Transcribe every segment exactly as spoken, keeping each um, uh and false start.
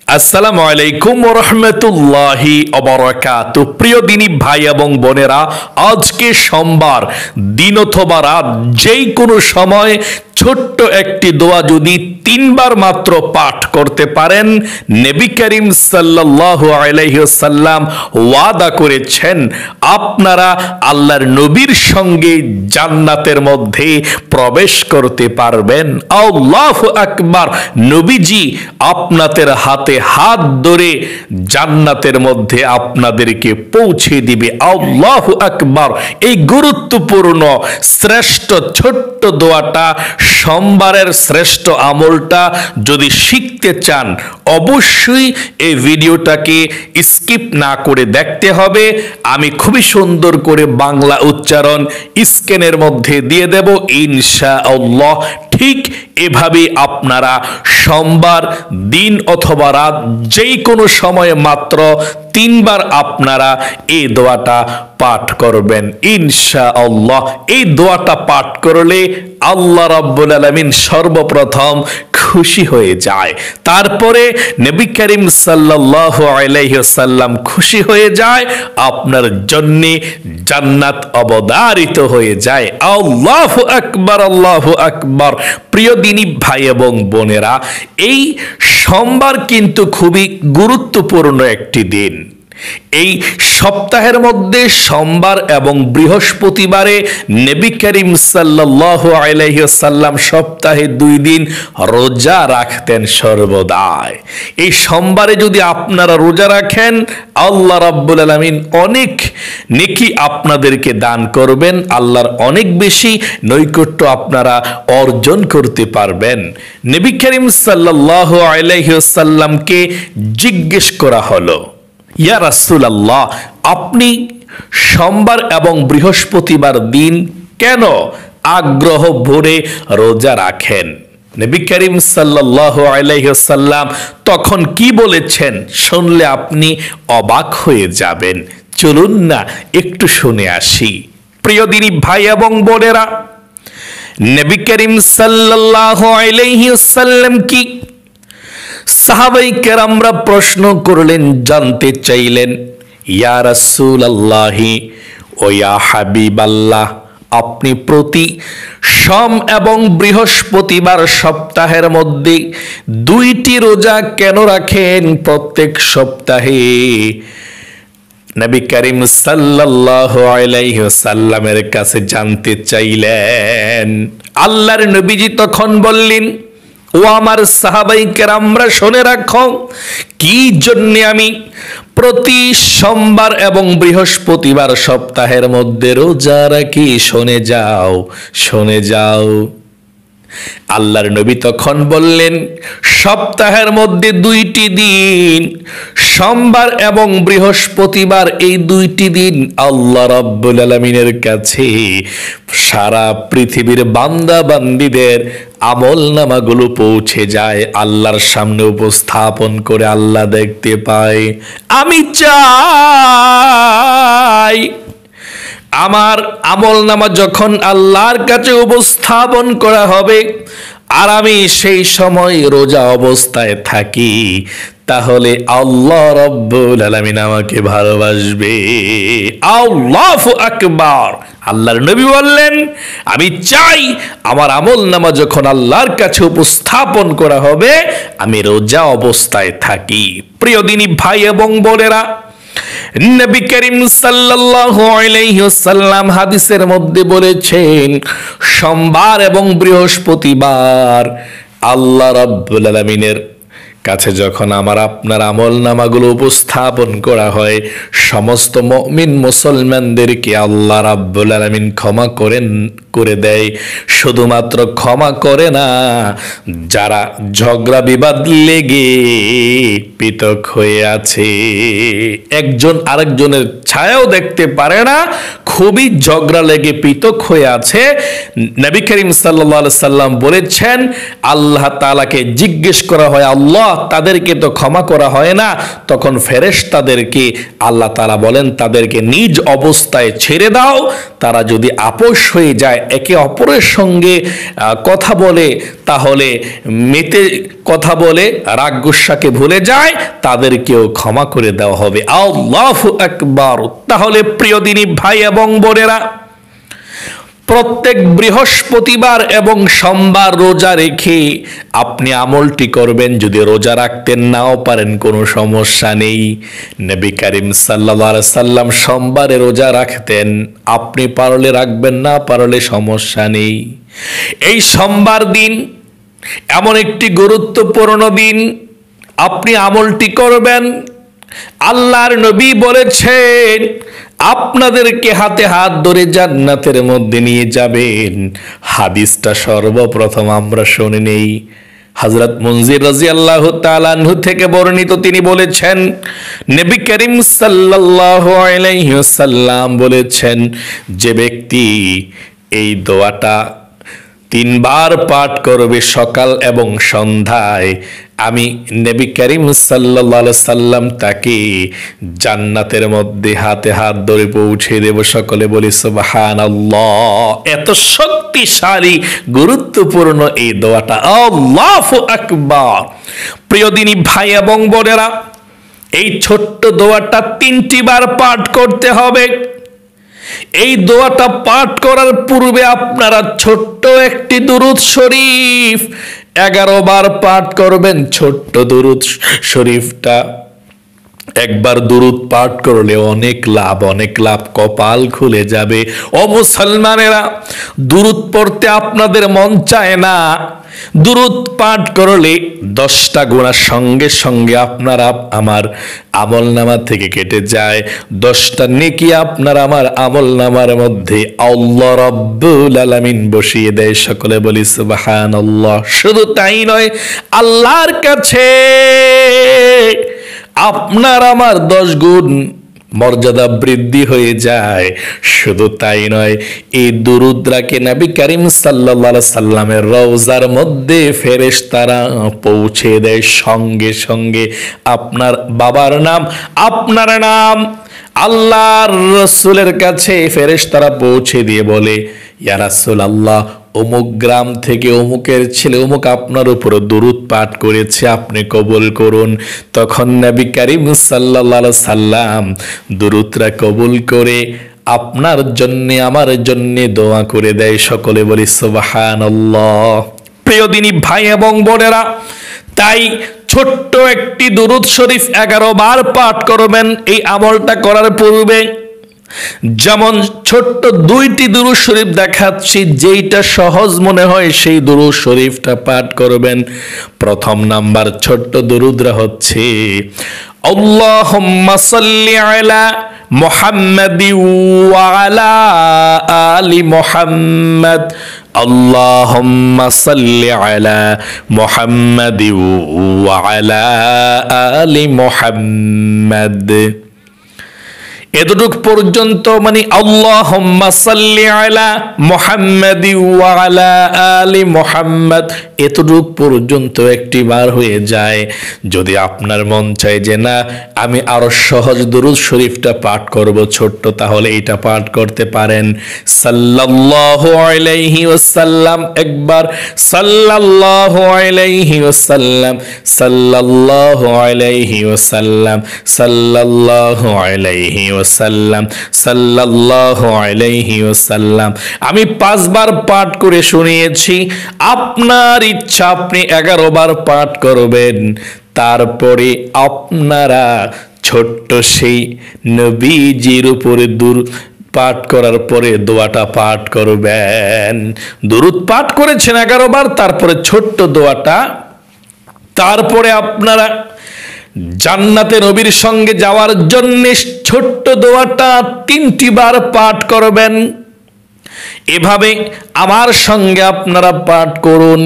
আসসালামু আলাইকুম ওয়া রাহমাতুল্লাহি ওয়া বারাকাতুহু। প্রিয় দিনী ভাই এবং বোনেরা, আজকে সোমবার দিন অথবা রাত যেই কোনো সময় ছোট্ট একটি দোয়া যদি তিনবার মাত্র পাঠ করতে পারেন, নবী করিম সাল্লাল্লাহু আলাইহি ওয়াসাল্লাম ওয়াদা করেছেন আপনারা আল্লাহর নবীর সঙ্গে জান্নাতের মধ্যে প্রবেশ করতে পারবেন। আল্লাহু আকবার। নবীজি আপনাদের হাতে হাত ধরে জান্নাতের মধ্যে আপনাদেরকে পৌঁছে দিবে। আল্লাহু আকবার। এই গুরুত্বপূর্ণ শ্রেষ্ঠ ছোট্ট দোয়াটা, সোমবারের শ্রেষ্ঠ আমলটা যদি শিখতে চান, অবশ্যই এই ভিডিওটাকে স্কিপ না করে দেখতে হবে। আমি খুবই সুন্দর করে বাংলা উচ্চারণ স্ক্রিনের মধ্যে দিয়ে দেব ইনশাআল্লাহ। ঠিক এভাবে আপনারা সোমবার দিন অথবা রাত যেই কোনো সময়ে মাত্র তিনবার আপনারা এই দোয়াটা পাঠ করবেন ইনশাআল্লাহ। এই দোয়াটা পাঠ করলে আল্লাহ রাব্বুল আলামিন সর্বপ্রথম খুশি হয়ে যায়, তারপরে নবী করিম সাল্লাল্লাহু আলাইহি ওয়াসাল্লাম খুশি হয়ে যায়, আপনার জন্য জান্নাত অবধারিত হয়ে যায়। আল্লাহু আকবার, আল্লাহু আকবার। প্রিয় দিনী ভাই এবং বোনেরা, এই সোমবার কিন্তু খুবই গুরুত্বপূর্ণ একটি দিন। এই সপ্তাহের মধ্যে সোমবার এবং বৃহস্পতিবারে নবী করিম সাল্লাল্লাহু আলাইহি ওয়াসাল্লাম সপ্তাহে দুই দিন রোজা রাখতেন সর্বদাই। এই সোমবারে যদি আপনারা রোজা রাখেন, আল্লাহ রাব্বুল আলামিন অনেক নেকি আপনাদেরকে দান করবেন, আল্লাহর অনেক বেশি নৈকট্য আপনারা অর্জন করতে পারবেন। নবী করিম সাল্লাল্লাহু আলাইহি ওয়াসাল্লামকে জিজ্ঞেস করা হলো, ইয়া রাসূলুল্লাহ, আপনি সোমবার এবং বৃহস্পতিবার দিন কেন আগ্রহ ভরে রোজা রাখেন? নবী করিম সাল্লাল্লাহু আলাইহি ওয়াসাল্লাম তখন কি বলেছেন শুনলে আপনি অবাক হয়ে যাবেন। চলুন না একটু শুনে আসি। প্রিয় দিনী ভাই এবং বোনেরা, নবী করিম সাল্লাল্লাহু আলাইহি ওয়াসাল্লাম কি সাহাবাই কেরামরা প্রশ্ন করলেন, জানতে চাইলেন, ইয়া রাসূলুল্লাহি ও ইয়া হাবিবাল্লাহ, আপনি প্রতি সোম এবং বৃহস্পতিবার সপ্তাহের মধ্যে দুইটি রোজা কেন রাখেন প্রত্যেক সপ্তাহে? নবী করিম সাল্লাল্লাহু আলাইহি ওয়াসাল্লামের কাছে জানতে চাইলেন। আল্লাহর নবীজি তখন বললেন, ও আমার সাহাবাই কেরামরা শুনে রাখো, কি জন্য আমি প্রতি সোমবার এবং বৃহস্পতিবার সপ্তাহের মধ্যে রোজা রাখি, শুনে যাও শুনে যাও। আল্লাহর নবী তখন বললেন, সপ্তাহের মধ্যে দুইটি দিন, সোমবার এবং বৃহস্পতিবার, এই দুইটি দিন আল্লাহ রাব্বুল আলামিনের কাছে সারা পৃথিবীর বান্দা বান্দীদের আমল নামাগুলো পৌঁছে যায়, আল্লাহর সামনে উপস্থাপন করে আল্লাহ দেখতে পায়। আমি চাই আমার আমল নামা যখন আল্লাহর কাছে উপস্থাপন করা হবে আর আমি সেই সময় রোজা অবস্থায় থাকি, তাহলে আল্লাহ রাব্বুল আলামিন আমাকে ভালোবাসবে। আল্লাহু আকবার। আল্লাহর নবী বললেন, আমি চাই আমার আমল নামা যখন আল্লাহর কাছে উপস্থাপন করা হবে আমি রোজা অবস্থায় থাকি। প্রিয় দিনী ভাই এবং বোনেরা, নবী করিম সাল্লাল্লাহু আলাইহি ওয়াসাল্লাম হাদিসের মধ্যে বলেছেন, সোমবার এবং বৃহস্পতিবার আল্লাহ রাব্বুল আলামিনের কাছে যখন আমার আপনার আমল নামাগুলো উপস্থাপন করা হয়, সমস্ত মুমিন মুসলমানদেরকে আল্লাহ রাব্বুল আলামিন ক্ষমা করেন করে দেয়। শুধুমাত্র ক্ষমা করে না, যারা ঝগড়া বিবাদ লেগে পৃথক হয়ে আছে, একজন আরেকজনের ছায়াও দেখতে পারে না, খুবই ঝগড়া লেগে পৃথক হয়ে আছে, নবী করিম সাল্লাল্লাহু আলাইহি সাল্লাম বলেছেন, আল্লাহ তাআলাকে জিজ্ঞেস করা হয়, আল্লাহ তাদেরকে তো ক্ষমা করা হয় না, তখন ফেরেশতাদেরকে আল্লাহ তাআলা বলেন, তাদেরকে নিজ অবস্থায় ছেড়ে দাও, তারা যদি আপোষ হয়ে যায় যায়, একে অপরের সঙ্গে কথা বলে, তাহলে মেতে কথা বলে রাগ গুসাকে ভুলে যায়, তাদেরকেও ক্ষমা করে দেওয়া হবে। আল্লাহু আকবার। তাহলে প্রিয় দিনী ভাই এবং বোনেরা, প্রত্যেক বৃহস্পতিবার এবং সোমবার রোজা রেখে আপনি আমলটি করবেন। যদি রোজা রাখতে নাও পারেন কোনো সমস্যা নেই। নবী করিম সাল্লাল্লাহু আলাইহি সাল্লাম সোমবারে রোজা রাখতেন, আপনি পারলে রাখবেন, না পারলে সমস্যা নেই। এই সোমবার দিন এমন একটি গুরুত্বপূর্ণ দিন, আপনি আমলটি করবেন। আল্লাহর নবী বলেছেন, আপনাদেরকে হাতে হাত ধরে জান্নাতের মধ্যে নিয়ে যাবেন। হাদিসটা সর্বপ্রথম আমরা শুনে নেই। হযরত মুনজির রাদিয়াল্লাহু তাআলা আনহু থেকে বর্ণিত, তিনি বলেছেন, নবী করিম সাল্লাল্লাহু আলাইহি ওয়াসাল্লাম বলেছেন, যে ব্যক্তি এই দোয়াটা তিনবার পাঠ করবে সকাল এবং সন্ধ্যায়, আমি নবী করিম সাল্লাল্লাহু আলাইহি সাল্লাম তাকে জান্নাতের মধ্যে হাতে হাত ধরে পৌঁছে দেব। সকলে বলি সুবহানাল্লাহ। এত শক্তিশালী গুরুত্বপূর্ণ এই দোয়াটা। আল্লাহু আকবার। প্রিয় দিনী ভাই এবং বোনেরা, এই ছোট্ট দোয়াটা তিনটি বার পাঠ করতে হবে। এই দোয়াটা পাঠ করার পূর্বে আপনারা ছোট্ট একটি দুরূদ শরীফ এগারো বার পাঠ করবেন। ছোট্ট দুরূদ শরীফটা একবার দুরূদ পাঠ করলে অনেক লাভ, অনেক লাভ, কপাল খুলে যাবে। ও মুসলমানেরা, দুরূদ পড়তে আপনাদের মন চায় না, দুরূদ পাঠ করলে দশটা গুনাহ সঙ্গে সঙ্গে আপনারা আমার আমলনামা থেকে কেটে যায়। দশটা নেকি আপনার আমার আমলনামার মধ্যে আল্লাহ রাব্বুল আলামিন বসিয়ে দেয়। সকলে বলি সুবহানাল্লাহ। শুধু তাই নয়, আল্লাহর কাছে আপনার আমার দশ গুণ মর্যাদা বৃদ্ধি হয়ে যায়। শুধু তাই নয়, এই দুরূদটাকে নবী করিম সাল্লাল্লাহু আলাইহি সাল্লামের রওজার মধ্যে ফেরেশতারা পৌঁছে দেয়। সঙ্গে সঙ্গে আপনার বাবার নাম, আপনার নাম আল্লাহর রাসূলের কাছে ফেরেশতারা পৌঁছে দিয়ে বলে, ইয়া রাসূলুল্লাহ, অমুক গ্রাম থেকে অমুকের ছেলে অমুক আপনার উপর দুরূদ পাঠ করেছে, আপনি কবুল করুন। তখন নবী করিম সাল্লাল্লাহু আলাইহি সাল্লাম দুরূদটা কবুল করে আপনার জন্য আমার জন্য দোয়া করে দেয়। সকলে বলি সুবহানাল্লাহ। প্রিয় দিনী ভাই এবং বোনেরা, তাই ছোট্ট একটি দুরূদ শরীফ এগারো বার পাঠ করবেন এই আমলটা করার পূর্বে। যেমন ছোট্ট দুইটি দুরূদ শরীফ দেখাচ্ছি, যেইটা সহজ মনে হয় সেই দুরূদ শরীফটা পাঠ করবেন। প্রথম নাম্বার ছোট্ট দুরূদরা হচ্ছে, আল্লাহুম্মা সাল্লি আলা মুহাম্মাদি ওয়া আলা আলি মুহাম্মাদ। আল্লাহুম্মা সাল্লি আলা মুহাম্মাদি ওয়া আলা আলি মুহাম্মাদ। এতটুক পর্যন্ত মানে আল্লাহুম্মা সাল্লি আলা মুহাম্মাদি ওয়া আলা আলি মুহাম্মাদ, এতটুক পর্যন্ত একটি বার হয়ে যায়। যদি আপনার মন চায় যে না আমি আরো সহজ দুরূদ শরীফটা পাঠ করব ছোট্ট, তাহলে এটা পাঠ করতে পারেন। সাল্লাল্লাহু আলাইহি ওয়াসাল্লাম একবার, সাল্লাল্লাহু আলাইহি ওয়াসাল্লাম, সাল্লাল্লাহু আলাইহি ওয়াসাল্লাম, সাল্লাল্লাহু আলাইহি ওয়াসাল্লাম, সাল্লাল্লাহু আলাইহি ওয়াসাল্লাম। আমি পাঁচবার পাঠ করে শুনিয়েছি, আপনার ইচ্ছা আপনি এগারো বার পাঠ করবেন। তারপরে আপনারা ছোট্ট সেই নবীজির উপরে দূর পাঠ করার পরে দোয়াটা পাঠ করবেন। দুরূদ পাঠ করেছেন এগারো বার, তারপরে ছোট্ট দোয়াটা, তারপরে আপনারা জান্নাতে নবীর সঙ্গে যাওয়ার জন্য ছোট্ট দোয়াটা তিনটি বার পাঠ করবেন। এভাবে আমার সঙ্গে আপনারা পাঠ করুন,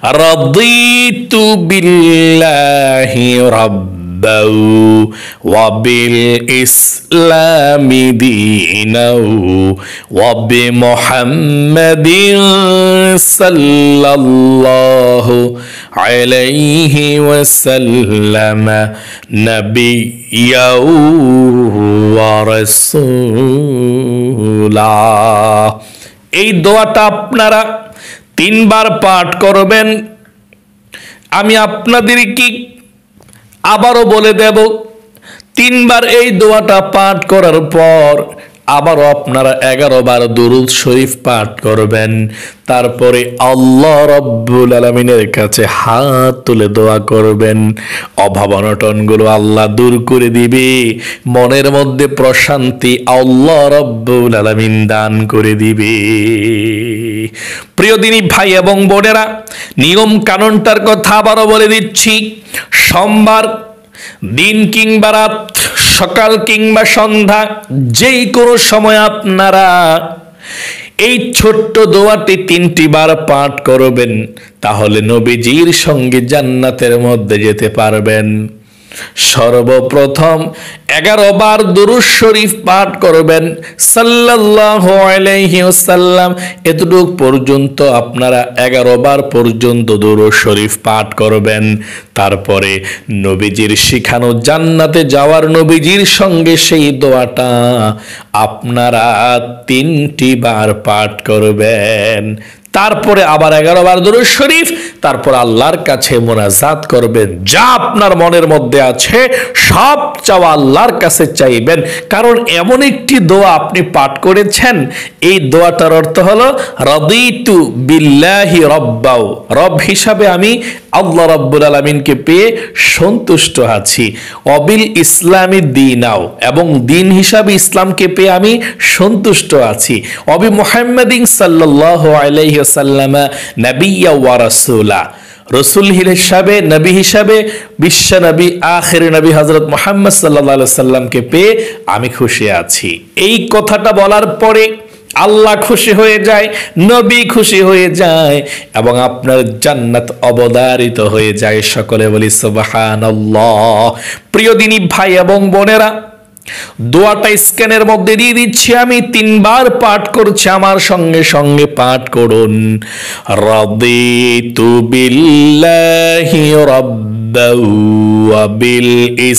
রাদিতু বিল্লাহি রাব্বাও ওয়া বিল ইসলামি দীনাও ওয়া বি মুহাম্মাদিন সাল্লাল্লাহু আলাইহি ওয়াসাল্লাম নাবিয়্যাও ওয়া রাসূলা। এই দোয়াটা আপনারা তিনবার পাঠ করবেন। আমি আপনাদেরকে আবারও বলে দেব, তিনবার এই দোয়াটা পাঠ করার পর আবারও আপনারা এগারো বার দুরূদ শরীফ পাঠ করবেন। তারপরে আল্লাহ রাব্বুল আলামিনের কাছে হাত তুলে দোয়া করবেন। অভাব অনটনগুলো আল্লাহ দূর করে দিবে, মনের মধ্যে প্রশান্তি আল্লাহ রাব্বুল আলামিন দান করে দিবে। প্রিয় দিনী ভাই এবং বোনেরা, নিয়ম কানুনটার কথা আবারও বলে দিচ্ছি। সোমবার দিন কিংবা রাত, সকাল কিংবা সন্ধ্যা, যেই কোনো সময় আপনারা এই ছোট্ট দোয়াটি তিনটি বার পাঠ করবেন, তাহলে নবীজির সঙ্গে জান্নাতের মধ্যে যেতে পারবেন। সর্বপ্রথম এগারো বার দুরূদ শরীফ পাঠ করবেন সাল্লাল্লাহু আলাইহি ওয়াসাল্লাম। এতটুক পর্যন্ত আপনারা এগারো বার পর্যন্ত দুরূদ শরীফ পাঠ করবেন। তারপরে নবীজির শিখানো জান্নাতে যাওয়ার নবীজির সঙ্গে সেই দোয়াটা আপনারা তিনটি বার পাঠ করবেন। তারপরে আবার এগারো বার দুরূদ শরীফ, তারপর আল্লাহর কাছে মোনাজাত করবেন। যা আপনার মনের মধ্যে আছে সব চাওয়া আল্লাহর কাছে চাইবেন, কারণ এমন একটি দোয়া আপনি পাঠ করেছেন। এই দোয়াটার অর্থ হলো রাদিতু বিল্লাহি রব্বাও, রব হিসাবে আমি আল্লাহ রাব্বুল আলামিনকে পেয়ে সন্তুষ্ট আছি। অবিল ইসলামী দীনাও, এবং দিন হিসাবে ইসলামকে পেয়ে আমি সন্তুষ্ট আছি। অবি মুহাম্মাদিন সাল্লাল্লাহু আলাইহি ওয়াসাল্লাম নাবিয়্যা ওয়া রাসূলা, রসুল হিসাবে নবী হিসাবে বিশ্ব নবী আখির নবী হযরত মুহাম্মদ সাল্লাল্লাহু আলাইহি ওয়াসাল্লামকে পেয়ে আমি খুশি আছি। এই কথাটা বলার পরে আল্লাহ খুশি হয়ে যায়, নবী খুশি হয়ে যায়, এবং আপনার জান্নাত অবধারিত হয়ে যায়। সকলে বলি সুবহানাল্লাহ। প্রিয় দিনী ভাই এবং বোনেরা, দোয়াটা স্ক্যানের মধ্যে দিয়ে দিচ্ছি, আমি তিনবার পাঠ করছি, আমার সঙ্গে সঙ্গে পাঠ করুন। রাদিতু বিল্লাহি রাব্বাও ওয়া বিল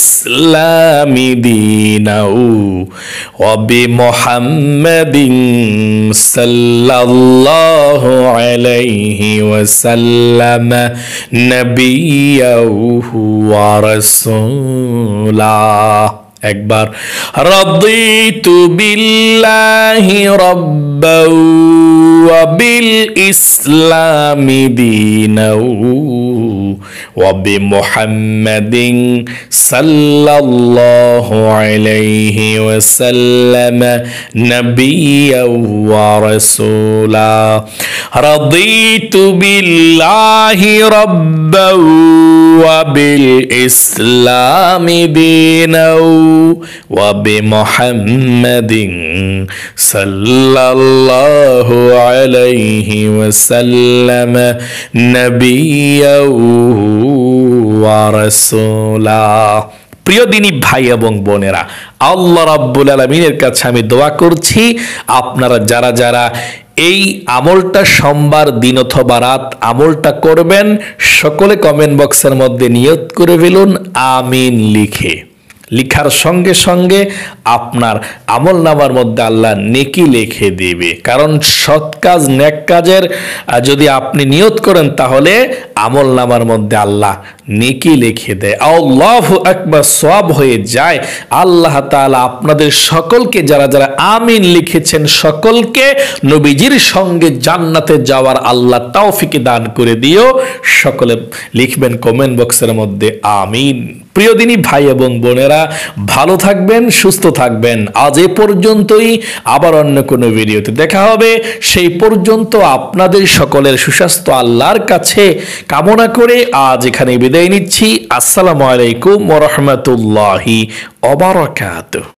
ইসলামি দীনাও ওয়া বি মুহাম্মাদিন সাল্লাল্লাহু আলাইহি ওয়াসাল্লাম নাবিয়্যাহু ওয়া রাসূলা। একবার রাদিতু বিল্লাহি রাব্বাও ওয়া বিল ইসলামি দীনাও ওয়া বি মুহাম্মাদিন সাল্লাল্লাহু আলাইহি ওয়াসাল্লাম নাবিয়্যাও ওয়া রাসূলা। রাদিতু বিল্লাহি রাব্বাও ওয়া বিল ইসলামি দীনাও ওয়া বি মুহাম্মাদিন সাল্লাল্লাহু আলাইহি ওয়াসাল্লাম নাবিয়্যাও ওয়া রাসূলা। প্রিয় দিনী ভাই এবং বোনেরা, আল্লাহ রাব্বুল আলামিনের কাছে আমি দোয়া করছি, আপনারা যারা যারা এই আমলটা সোমবার দিন অথবা রাত আমলটা করবেন, সকলে কমেন্ট বক্সের মধ্যে নিয়ত করে ফেলুন আমিন লিখে। লিখার সঙ্গে সঙ্গে আপনার আমল নামার মধ্যে আল্লাহ নেকি লিখে দিবে, কারণ সৎ কাজ নেক কাজের যদি আপনি নিয়ত করেন তাহলে আমল নামার মধ্যে আল্লাহ নেকি লিখে দেয়। আল্লাহু আকবার, সওয়াব হয়ে যায়। আল্লাহ তাআলা আপনাদের সকলকে, যারা যারা আমিন লিখেছেন সকলকে নবীজির সঙ্গে জান্নাতে যাওয়ার আল্লাহ তৌফিক দান করে দিও। সকলে লিখবেন কমেন্ট বক্সের মধ্যে আমিন। প্রিয় দিনী ভাই এবং বোনেরা, ভালো থাকবেন, সুস্থ থাকবেন। আজ এ পর্যন্তই, আবার অন্য কোনো ভিডিওতে দেখা হবে। সেই পর্যন্ত আপনাদের সকলের সুস্বাস্থ্য আল্লাহর কাছে কামনা করে আজ এখানে বিদায় নিচ্ছি। আসসালামু আলাইকুম ওয়া রাহমাতুল্লাহি ওয়া বারাকাতুহু।